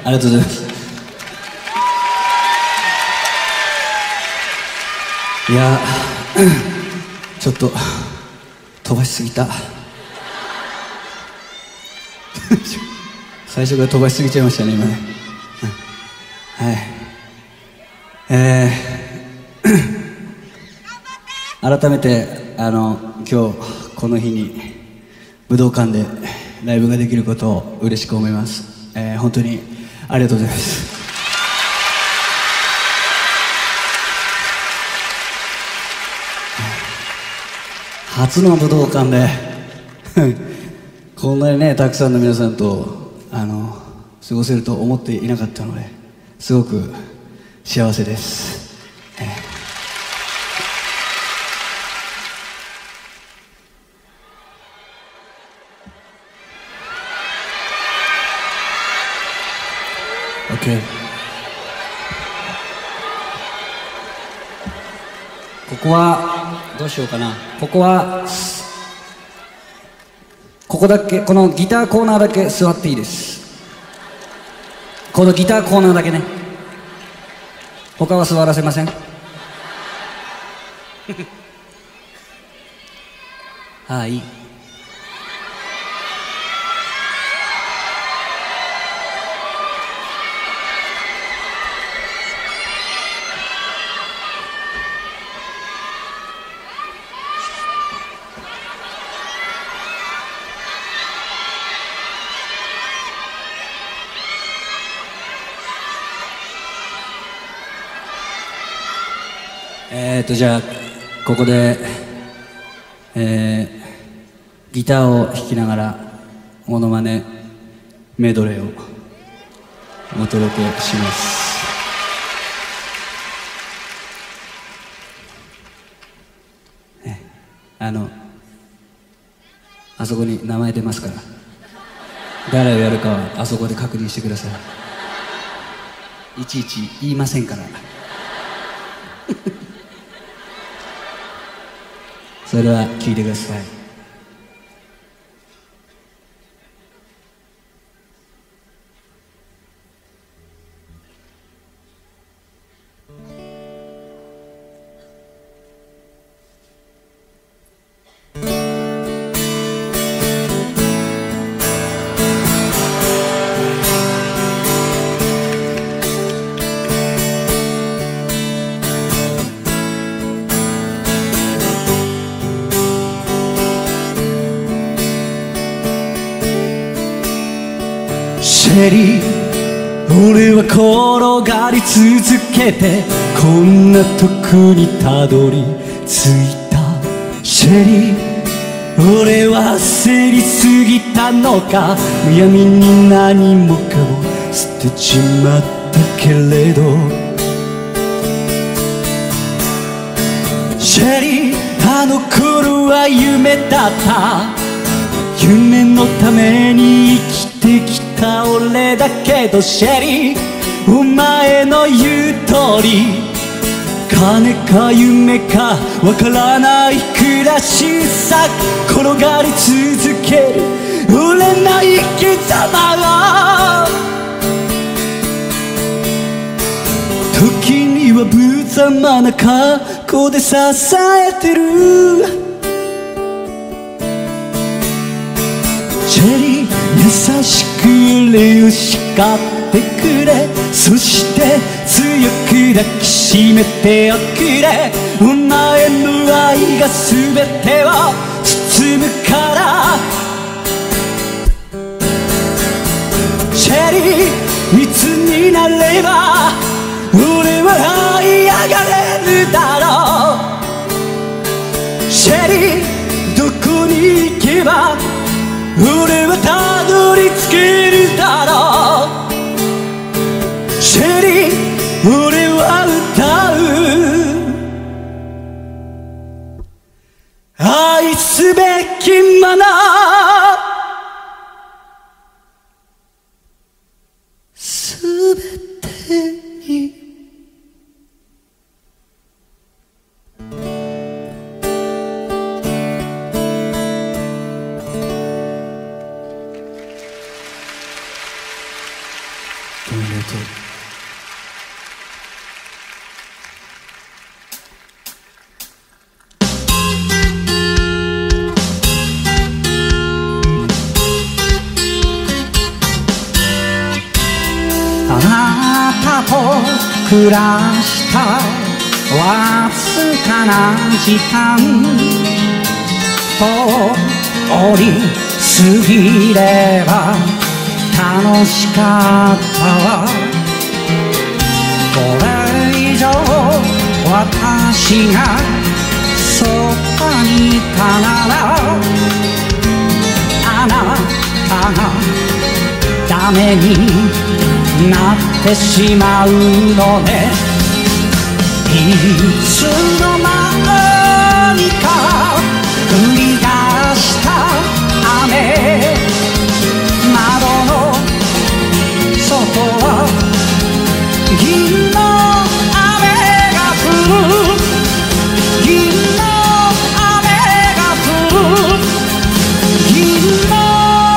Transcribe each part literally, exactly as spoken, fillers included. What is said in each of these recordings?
ありがとうございます。いやちょっと飛ばしすぎた最初から飛ばしすぎちゃいましたね今ね。はい、えー、改めてあの今日この日に武道館でライブができることを嬉しく思います。えー、本当にありがとうございます。初の武道館でこんなにねたくさんの皆さんとあの過ごせると思っていなかったのですごく幸せです。えー OK、 ここはどうしようかな。ここはここだけ、このギターコーナーだけ座っていいです。このギターコーナーだけね。他は座らせませんはい、えーとじゃあここで、えー、ギターを弾きながらモノマネメドレーをお届けします。ね、あのあそこに名前出ますから誰をやるかはあそこで確認してください。いちいち言いませんからそれでは聴いてください。シェリー、俺は転がり続けてこんなとこにたどり着いた。シェリー、俺は焦りすぎたのか、むやみに何もかも捨てちまったけれど。シェリー、あの頃は夢だった、夢のために生きてきた俺だけど。シェリー、お前の言う通り金か夢かわからない暮らしさ、転がり続ける俺の生き様を、時には無様な格好で支えてる。シェリー、優しく俺を叱ってくれ、そして強く抱きしめておくれ。お前の愛が全てを包むから。シェリー、いつになれば俺は這い上がれるだろう。シェリー、どこに行けば俺はたどり着けるだろう。シェリー、俺は歌う愛すべきものすべてに。ごめんがとう。あなたと暮らしたわずかな時間と折り過ぎれば楽しかったわ。これ以上私がそばにいたならあなたがダメになってしまうのね。いつの間にか降り出した雨、窓の外は銀の雨が降る、銀の雨が降る、銀の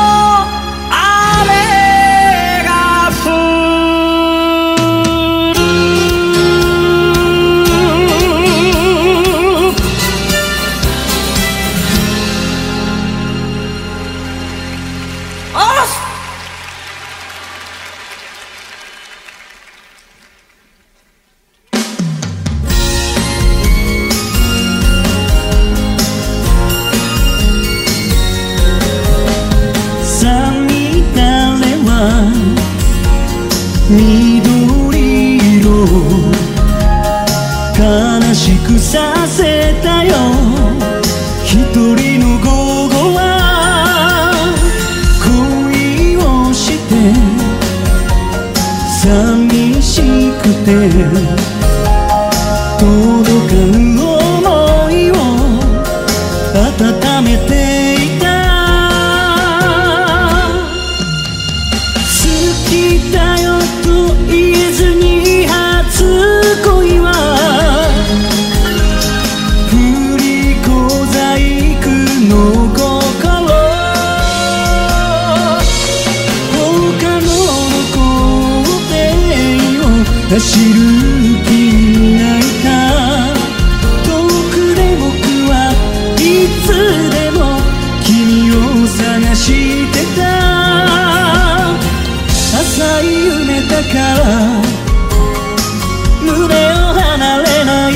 緑色悲しくさせたよ。一人の午後は恋をして寂しくて届かぬ想いを温めていた。好きだよと言えずに初恋は振り小細工の心、他の工程を走る君がいた。遠くで僕はいつでも君を探してた。浅い夢だから胸を離れない。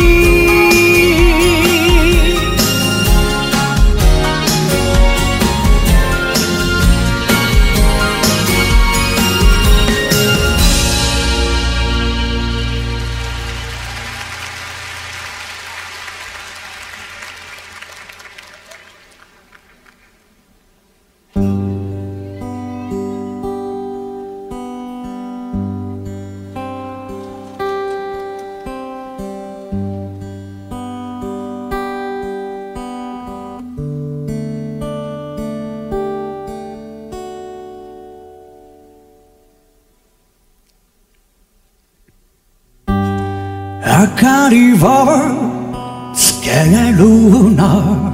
明かりをつけるな、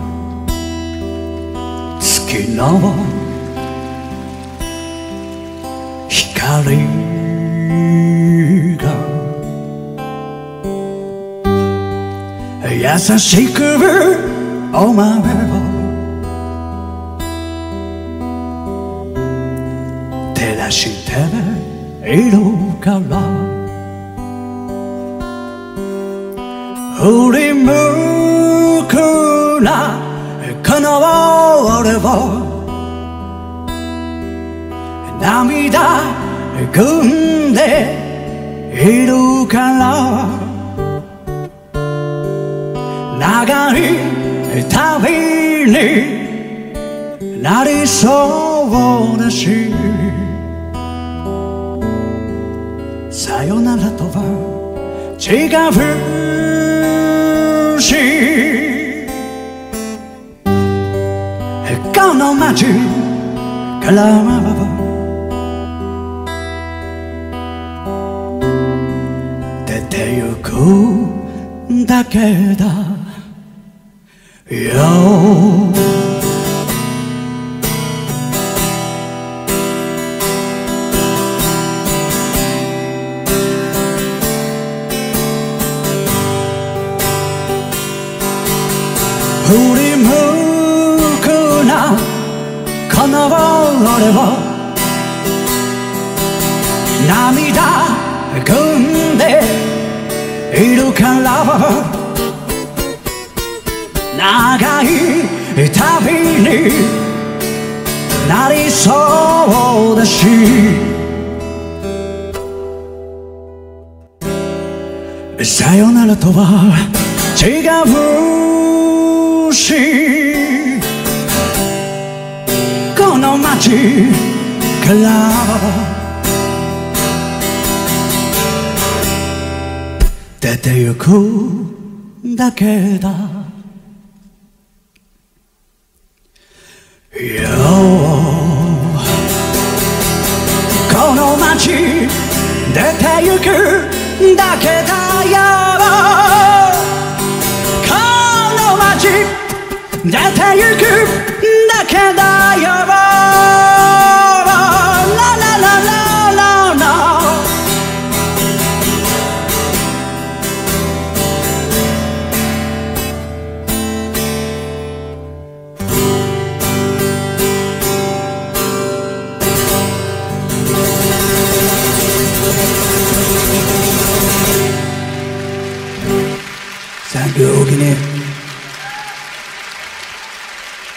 月の光が優しくお前を照らしているから、振り向くなこの俺を、涙ぐんでいるから、長い旅になりそうだし、さよならとは違うし、この街から出てゆくだけだよ。 振り向くなこの俺を涙ぐんでいるから長い旅になりそうだしさよならとは違うしこの街から出てゆくだけだよこの街出てゆくだけだよこの街出てゆくだけだよ